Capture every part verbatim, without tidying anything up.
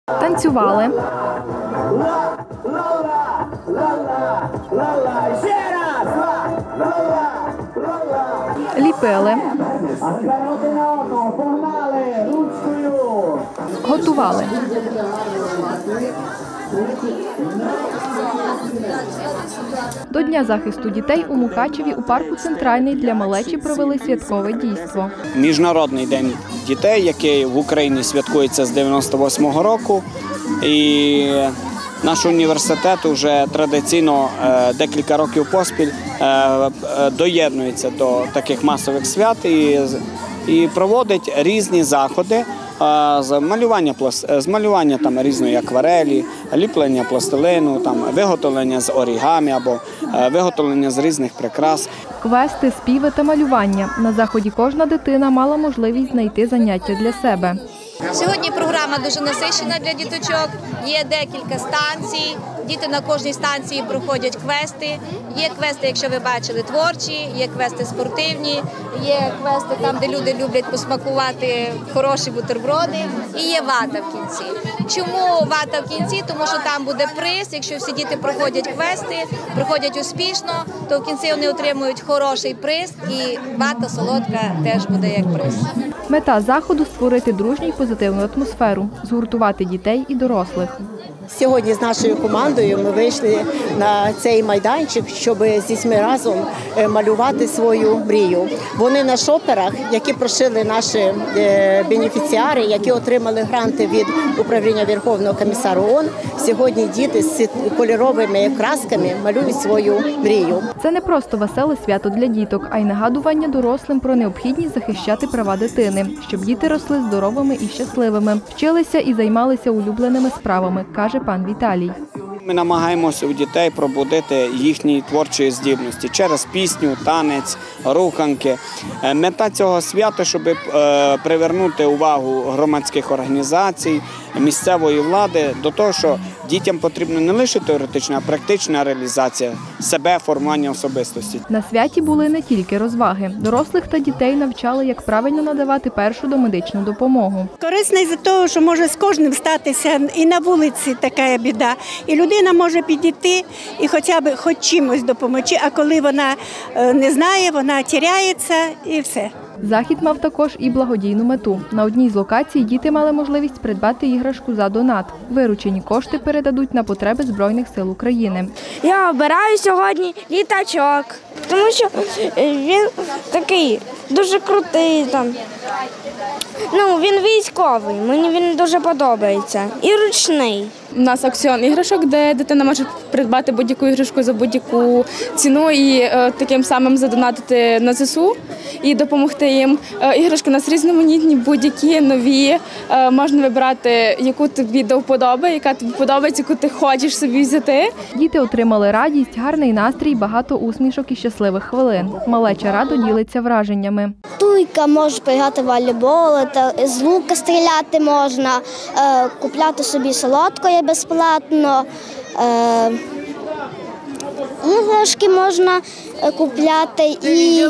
Танцювали. Ліпили. Готували. До Дня захисту дітей у Мукачеві у парку «Центральний» для малечі провели святкове дійство. Міжнародний день дітей, який в Україні святкується з дев'яносто восьмого року. І наш університет вже традиційно декілька років поспіль доєднується до таких масових свят і проводить різні заходи з малювання, з малювання там, різної акварелі, ліплення пластилину, там, виготовлення з орігамі або виготовлення з різних прикрас. Квести, співи та малювання. На заході кожна дитина мала можливість знайти заняття для себе. Сьогодні програма дуже насичена для діточок, є декілька станцій, діти на кожній станції проходять квести. Є квести, якщо ви бачили, творчі, є квести спортивні, є квести там, де люди люблять посмакувати хороші бутерброди, і є вата в кінці. Чому вата в кінці? Тому що там буде приз, якщо всі діти проходять квести, проходять успішно, то в кінці вони отримують хороший приз і вата солодка теж буде як приз. Мета заходу – створити дружню і позитивну атмосферу, згуртувати дітей і дорослих. Сьогодні з нашою командою ми вийшли на цей майданчик, щоб з дітьми разом малювати свою мрію. Вони на шоперах, які прошили наші бенефіціари, які отримали гранти від управління Верховного комісара ООН, сьогодні діти з кольоровими красками малюють свою мрію. Це не просто веселе свято для діток, а й нагадування дорослим про необхідність захищати права дитини, щоб діти росли здоровими і щасливими, вчилися і займалися улюбленими справами, каже пан Віталій. Ми намагаємося у дітей пробудити їхні творчі здібності через пісню, танець, руханки. Мета цього свята, щоб привернути увагу громадських організацій, місцевої влади до того, що дітям потрібна не лише теоретична, а практична реалізація себе, формування особистості. На святі були не тільки розваги. Дорослих та дітей навчали, як правильно надавати першу домедичну допомогу. Корисний за того, що може з кожним статися і на вулиці така біда. І людина може підійти і хоча б хоч чимось допомогти, а коли вона не знає, вона тіряється і все. Захід мав також і благодійну мету. На одній з локацій діти мали можливість придбати іграшку за донат. Виручені кошти передадуть на потреби Збройних сил України. Я обираю сьогодні літачок, тому що він такий дуже крутий. Там. Ну, він військовий, мені він дуже подобається. І ручний. У нас аукціон іграшок, де дитина може придбати будь-яку іграшку за будь-яку ціну і е, таким самим задонатити на ЗСУ і допомогти їм. Е, іграшки у нас різноманітні, будь-які, нові. Е, можна вибирати, яку тобі до вподоби, яка тобі подобається, яку ти хочеш собі взяти. Діти отримали радість, гарний настрій, багато усмішок і щасливих хвилин. Малеча радо ділиться враженнями. Туйка, може грати в волейбол, з лука стріляти можна, е, купляти собі солодкої безплатно, е, іграшки можна купляти і...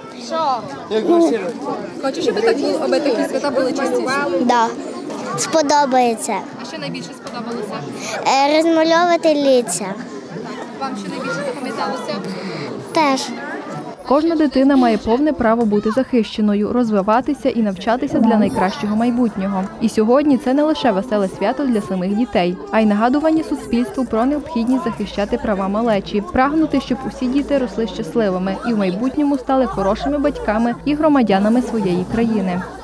Ну, Хочеш, щоб аби такі свята були частіше? Да. Сподобається. А що найбільше сподобалося? Е, розмальовувати лиця. Вам що найбільше запам'яталося? Теж. Кожна дитина має повне право бути захищеною, розвиватися і навчатися для найкращого майбутнього. І сьогодні це не лише веселе свято для самих дітей, а й нагадування суспільству про необхідність захищати права малечі, прагнути, щоб усі діти росли щасливими і в майбутньому стали хорошими батьками і громадянами своєї країни.